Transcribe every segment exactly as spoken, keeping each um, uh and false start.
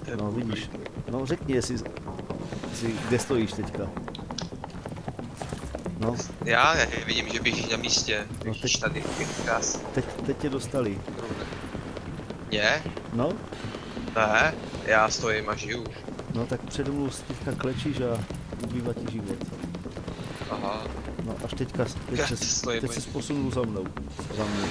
No vidíš, no řekni, jestli, jestli kde stojíš teďka. No. Já, já vidím, že běžíš na místě, No běžíš teď, tady, krásně. teď, teď tě dostali. Mě? No, Ne, já stojím a žiju. no tak přede mnou teďka klečíš a ubývá ti život. Aha. No až teďka, teď Já se, stojím, teď se posunul za mnou, za mnou.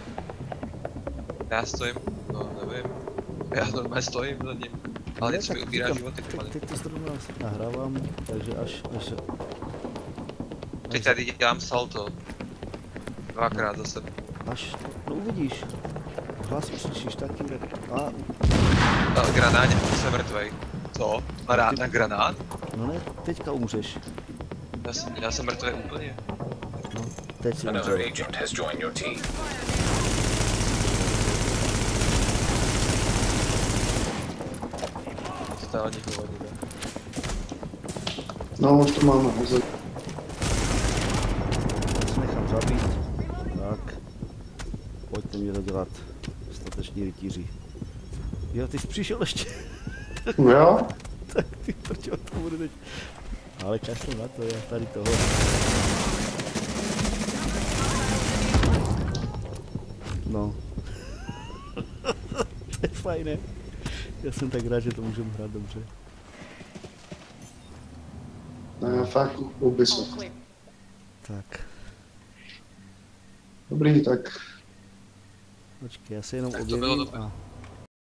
Já stojím, no nevím. Já normálně stojím za ním. Ale něco mi ubírá říkám, životy teď, pomalu. teď to zrovna nahrávám, takže až, až... Teď tady dělám salto. Dvakrát za sebe. Až, no uvidíš. Hlas uslyšíš taky, tak... A, Na granáně, jsem mrtvej. Co? Na, rá, na granát? no ne, teďka umřeš. Já jsem, já jsem mrtvej úplně. No, teď si Another umřel. agent has joined your team. Totální hovadina. No, už to máme. Já se nechám zabít. Tak. Pojďte mě dodělat. Stateční rytíři. Jo, ty jsi přišel ještě. Jo? Tak ty prčo, to bude teď. Ale kašlu na to, já tady toho. No. To je fajné. Já jsem tak rád, že to můžeme hrát dobře. Ne, fakt Ubisoft. Tak. Dobrý, tak Počkej, já se jenom Tak to bylo objevím dobré. a